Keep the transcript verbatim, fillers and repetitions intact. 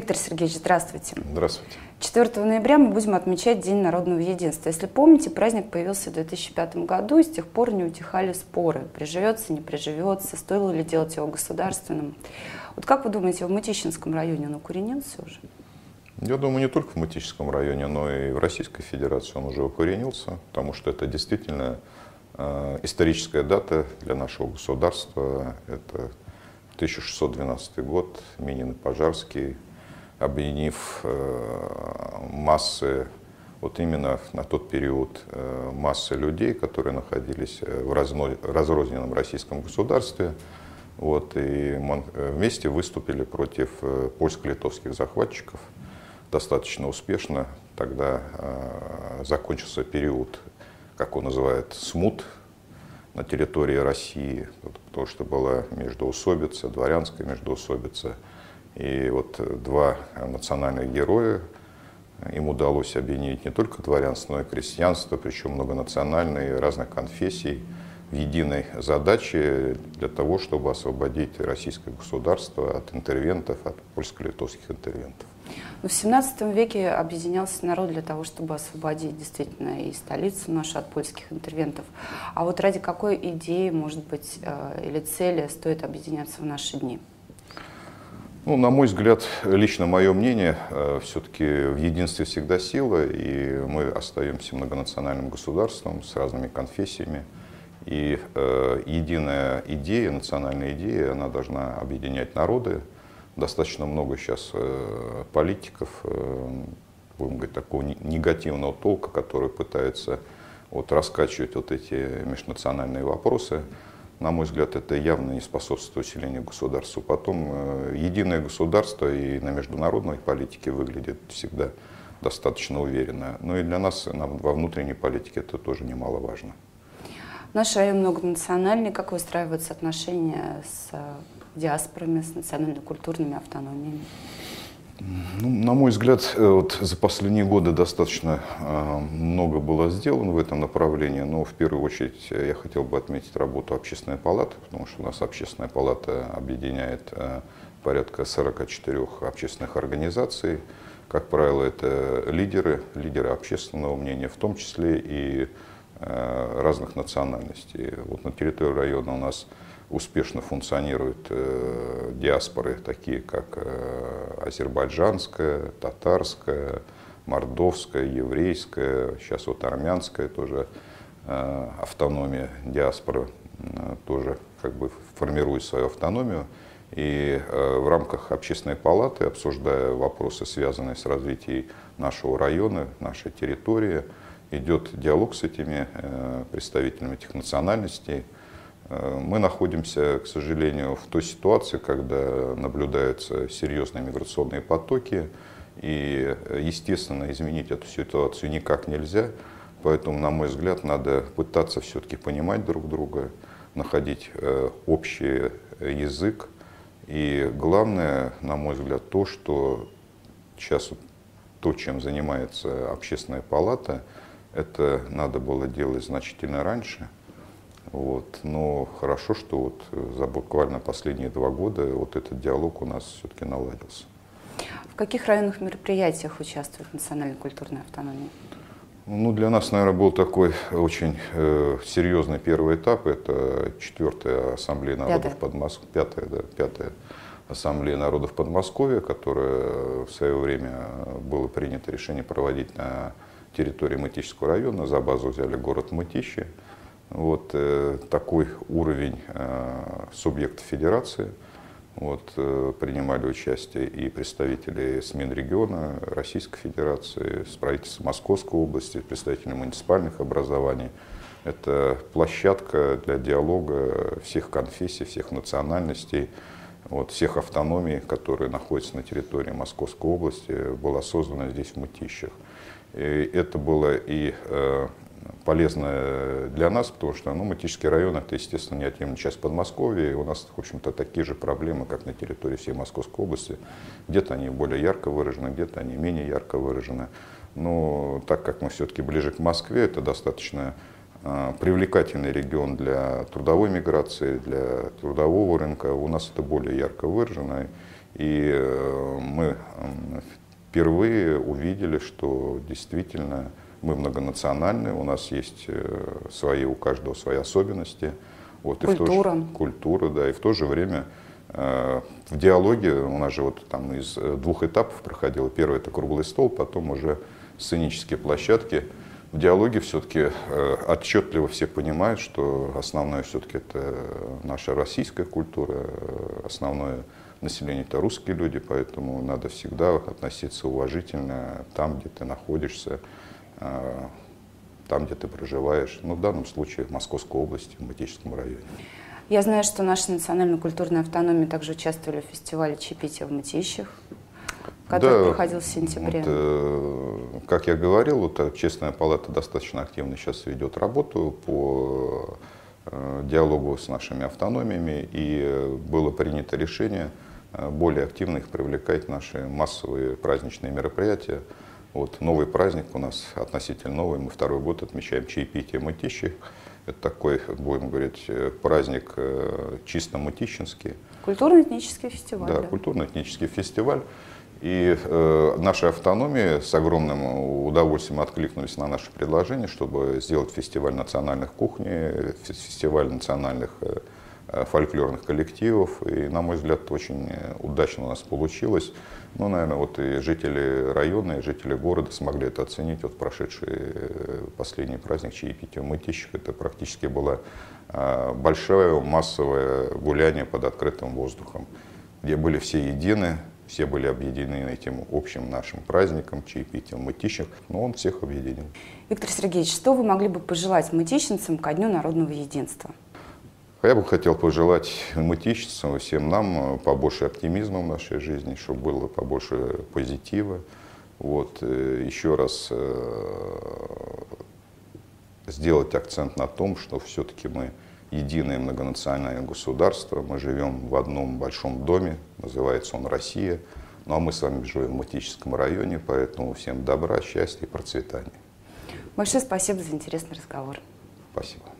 Виктор Сергеевич, здравствуйте. Здравствуйте. четвёртого ноября мы будем отмечать День народного единства. Если помните, праздник появился в две тысячи пятом году, и с тех пор не утихали споры. Приживется, не приживется, стоило ли делать его государственным. Вот как вы думаете, в Мытищинском районе он укоренился уже? Я думаю, не только в Мытищинском районе, но и в Российской Федерации он уже укоренился, потому что это действительно э, историческая дата для нашего государства. Это тысяча шестьсот двенадцатый год, Минин и Пожарский, объединив э, массы, вот именно на тот период э, массы людей, которые находились в разно, разрозненном российском государстве, вот, и вместе выступили против э, польско-литовских захватчиков. Достаточно успешно. Тогда э, закончился период, как он называет, смут на территории России, потому что была междоусобица, дворянская междоусобица. И вот два национальных героя, им удалось объединить не только дворянство, но и крестьянство, причем многонациональные, разных конфессий, в единой задаче для того, чтобы освободить российское государство от интервентов, от польско-литовских интервентов. В семнадцатом веке объединялся народ для того, чтобы освободить действительно и столицу нашу от польских интервентов. А вот ради какой идеи, может быть, или цели стоит объединяться в наши дни? Ну, на мой взгляд, лично мое мнение, все-таки в единстве всегда сила, и мы остаемся многонациональным государством с разными конфессиями. И э, единая идея, национальная идея, она должна объединять народы. Достаточно много сейчас э, политиков, э, будем говорить, такого негативного толка, которые пытаются вот, раскачивать вот эти межнациональные вопросы. На мой взгляд, это явно не способствует усилению государства. Потом э, единое государство и на международной политике выглядит всегда достаточно уверенно. Но и для нас нам, во внутренней политике это тоже немаловажно. Наш район многонациональный. Как выстраиваются отношения с диаспорами, с национально-культурными автономиями? Ну, на мой взгляд, вот за последние годы достаточно э, много было сделано в этом направлении, но в первую очередь я хотел бы отметить работу Общественной палаты, потому что у нас Общественная палата объединяет э, порядка сорока четырёх общественных организаций. Как правило, это лидеры, лидеры общественного мнения, в том числе и э, разных национальностей. Вот на территории района у нас успешно функционируют э, диаспоры, такие как э, азербайджанская, татарская, мордовская, еврейская, сейчас вот армянская тоже э, автономия диаспоры, э, тоже как бы формирует свою автономию. И э, в рамках Общественной палаты, обсуждая вопросы, связанные с развитием нашего района, нашей территории, идет диалог с этими э, представителями этих национальностей. Мы находимся, к сожалению, в той ситуации, когда наблюдаются серьезные миграционные потоки, и, естественно, изменить эту ситуацию никак нельзя, поэтому, на мой взгляд, надо пытаться все-таки понимать друг друга, находить общий язык, и главное, на мой взгляд, то, что сейчас то, чем занимается Общественная палата, это надо было делать значительно раньше. Вот. Но хорошо, что вот за буквально последние два года вот этот диалог у нас все-таки наладился. В каких районных мероприятиях участвует национально-культурная автономия? Ну, для нас, наверное, был такой очень э, серьезный первый этап. Это четвертая ассамблея народов Подмосковья, пятая, да, пятая ассамблея народов Подмосковья, которая в свое время было принято решение проводить на территории Мытищинского района. За базу взяли город Мытищи. Вот э, такой уровень э, субъектов федерации. Вот, э, принимали участие и представители с Минрегиона, Российской Федерации, с правительства Московской области, представители муниципальных образований. Это площадка для диалога всех конфессий, всех национальностей, вот, всех автономий, которые находятся на территории Московской области, была создана здесь, в Мытищах. И это было и э, полезно для нас, потому что ну, Мытищинский район — это, естественно, неотъемлемая часть Подмосковья, и у нас, в общем-то, такие же проблемы, как на территории всей Московской области. Где-то они более ярко выражены, где-то они менее ярко выражены. Но так как мы все-таки ближе к Москве, это достаточно э, привлекательный регион для трудовой миграции, для трудового рынка. У нас это более ярко выражено. И мы впервые увидели, что действительно мы многонациональны, у нас есть свои, у каждого свои особенности. Вот, культура. И в то же, культура, да, и в то же время э, в диалоге у нас же вот там из двух этапов проходило. Первый — это круглый стол, потом уже сценические площадки. В диалоге все-таки э, отчетливо все понимают, что основное все-таки это наша российская культура, основное население — это русские люди, поэтому надо всегда относиться уважительно там, где ты находишься, э, там, где ты проживаешь, ну, в данном случае в Московской области, в Мытищинском районе. Я знаю, что наши национально-культурные автономии также участвовали в фестивале чаепития в Мытищах, который да, проходил в сентябре. Вот, э, как я говорил, вот, Общественная палата достаточно активно сейчас ведет работу по э, диалогу с нашими автономиями, и было принято решение э, более активно их привлекать в наши массовые праздничные мероприятия. Вот, новый праздник у нас относительно новый, мы второй год отмечаем чаепитие Мытищи. Это такой, будем говорить, праздник чисто мытищинский. Культурно-этнический фестиваль. Да, да. культурно-этнический фестиваль. И э, наши автономии с огромным удовольствием откликнулись на наше предложение, чтобы сделать фестиваль национальных кухней, фестиваль национальных э, фольклорных коллективов. И, на мой взгляд, очень удачно у нас получилось. Ну, наверное, вот и жители района, и жители города смогли это оценить. Вот прошедший последний праздник чаепития в Мытищах, это практически было большое массовое гуляние под открытым воздухом, где были все едины, все были объединены этим общим нашим праздником, чаепитием в Мытищах, но он всех объединил. Виктор Сергеевич, что вы могли бы пожелать мытищинцам ко Дню народного единства? Я бы хотел пожелать мытищинцам и всем нам побольше оптимизма в нашей жизни, чтобы было побольше позитива. Вот. Еще раз сделать акцент на том, что все-таки мы единое многонациональное государство, мы живем в одном большом доме, называется он Россия, ну а мы с вами живем в Мытищинском районе, поэтому всем добра, счастья и процветания. Большое спасибо за интересный разговор. Спасибо.